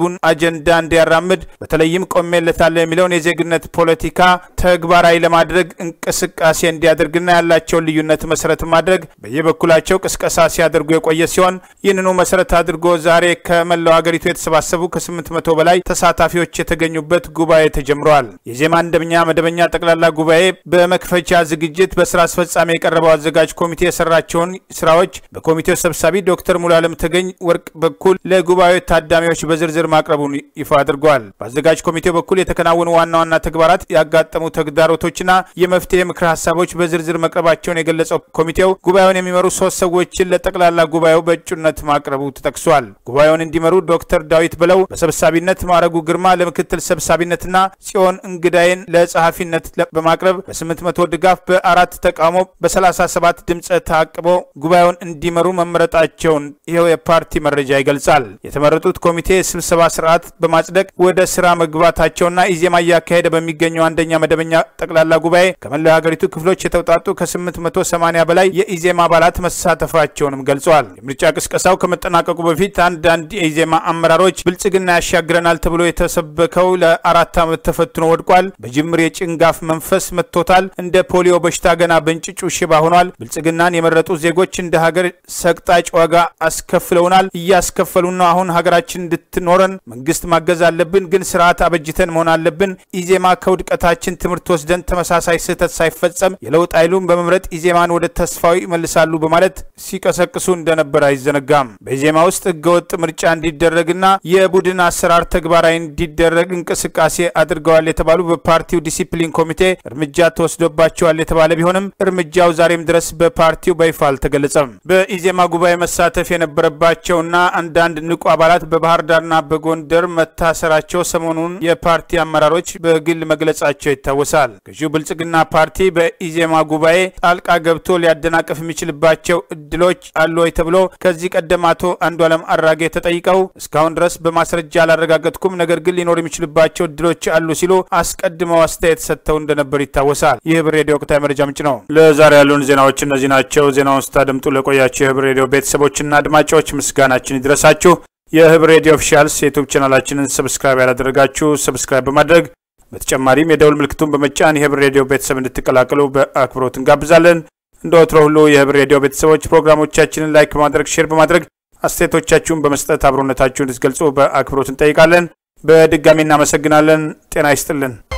የህዝቡን አጀንዳ እንዲያራምድ በተለይም ቆሜለታል የሚለውን የዜግነት ፖለቲካ ተግባራዊ ለማድረግ እንቅስቃሴ እንዲያደርግና ያላቸውን ልዩነት መሰረት ማድረግ በየበኩላቸው ቅስቀሳ ሲያደርጉ የቆየ ሲሆን ይህንኑ መሰረት አድርጎ ዛሬ ከመላው ሀገሪቱ የተሰባሰቡ ከ800 በላይ ተሳታፊዎች የተገኙበት ጉባኤ ተጀምሯል። የዜማ አንደኛ መደበኛ ጠቅላላ ጉባኤ በመክፈቻ ዝግጅት በስራ አስፈጻሚ የቀረበው አዘጋጅ ኮሚቴ የሰራቸውን ስራዎች በኮሚቴው ሰብሳቢ ዶክተር ሙሉዓለም ተገኝ ወርቅ በኩል ለጉባኤው ታዳሚዎች በዝርዝር ማቅረቡን ይፋ አድርጓል። በአዘጋጅ ኮሚቴው በኩል የተከናወኑ ዋና ዋና ተግባራት ያጋጠሙ ተግዳሮቶችና የመፍትሄ ምክር ሐሳቦች በዝርዝር መቅረባቸውን የገለጸው ኮሚቴው ጉባኤውን የሚመሩ 3 ሰዎችን ለጠቅላላ ጉባኤው በእጩነት ማቅረቡ ተጠቅሷል። ጉባኤውን እንዲመሩ ዶክተር ዳዊት ብለው በሰብሳቢነት ማረጉ ግርማ ለምክትል ሰብሳቢነትና ጽዮን እንግዳይን ለጸሐፊነት በማቅረብ በ800 ድጋፍ በ4 ተቃውሞ በ37 ድምጽ ተአቅቦ ጉባኤውን እንዲመሩ መመረጣቸውን ይሄው የፓርቲ መረጃ ይገልጻል። የተመረጡት ኮሚቴ ስብሰባ ስርዓት በማጽደቅ ወደ ስራ መግባታቸውና ኢዜማ ያካሄደ በሚገኘው አንደኛ መደበኛ ጠቅላላ ጉባኤ ከመላው ሀገሪቱ ክፍሎች የተውጣጡ ከ880 በላይ የኢዜማ አባላት መሳተፋቸውንም ገልጿል። የምርጫ ቅስቀሳው ከመጠናቀቁ በፊት አንዳንድ የኢዜማ አመራሮች ብልጽግና ያሻግረናል ተብሎ የተሰበከው ለ4 ዓመት ተፈትኖ ወድቋል። በጅምር የጭንጋፍ መንፈስ መጥቶታል። እንደ ፖሊዮ በሽታ ገና በእንጭጩ ሽባ ሆኗል። ብልጽግናን የመረጡ ዜጎች እንደ ሀገር ሰቅጣጭ ዋጋ አስከፍለውናል፣ እያስከፈሉን ነው። አሁን ሀገራችን እንድትኖረን መንግስት ማገዝ አለብን፣ ግን ስርዓት አበጅተን መሆን አለብን። ኢዜማ ከውድቀታችን ትምህርት ወስደን ተመሳሳይ ስህተት ሳይፈጸም የለውጥ ኃይሉን በመምረጥ ኢዜማን ወደ ተስፋው ይመልሳሉ በማለት ሲቀሰቅሱ እንደነበር አይዘነጋም። በኢዜማ ውስጥ ህገወጥ ምርጫ እንዲደረግና የቡድን አሰራር ተግባራዊ እንዲደረግ እንቅስቃሴ አድርገዋል የተባሉ በፓርቲው ዲሲፕሊን ኮሚቴ እርምጃ ተወስዶባቸዋል የተባለ ቢሆንም እርምጃው ዛሬም ድረስ በፓርቲው በይፋ አልተገለጸም። በኢዜማ ጉባኤ መሳተፍ የነበረባቸውና አንዳንድ ንቁ አባላት በባህር ዳርና በጎንደር መታሰራቸው ሰሞኑን የፓርቲ አመራሮች በግል መግለጻቸው ይታወሳል። ገዢው ብልጽግና ፓርቲ በኢዜማ ጉባኤ ጣልቃ ገብቶ ሊያደናቅፍ የሚችልባቸው እድሎች አሉ ወይ ተብሎ ከዚህ ቀደም አቶ አንዱዓለም አራጌ ተጠይቀው እስካሁን ድረስ በማስረጃ አላረጋገጥኩም፣ ነገር ግን ሊኖር የሚችልባቸው እድሎች አሉ ሲሉ አስቀድመው አስተያየት ሰጥተው እንደነበር ይታወሳል። የህብር ሬዲዮ ወቅታዊ መረጃ ምንጭ ነው። ለዛሬ ያሉን ዜናዎች እነዚህ ናቸው። ዜናውን ስታደምጡ ለቆያችሁ የህብር ሬዲዮ ቤተሰቦችና አድማጮች ምስጋናችን ይድረሳችሁ። የህብር ሬዲዮ ኦፊሻል ዩቲዩብ ቻናላችንን ሰብስክራይብ ያላደረጋችሁ ሰብስክራይብ በማድረግ በተጨማሪም የደውል ምልክቱን በመጫን የህብር ሬዲዮ ቤተሰብ እንድትቀላቀሉ በአክብሮት እንጋብዛለን። እንደወትሮ ሁሉ የህብር ሬዲዮ ቤተሰቦች ፕሮግራሞቻችንን ላይክ በማድረግ ሼር በማድረግ አስተያየቶቻችሁን በመስጠት አብሮነታችሁን እንድትገልጹ በአክብሮት እንጠይቃለን። በድጋሚ እናመሰግናለን። ጤና ይስጥልን።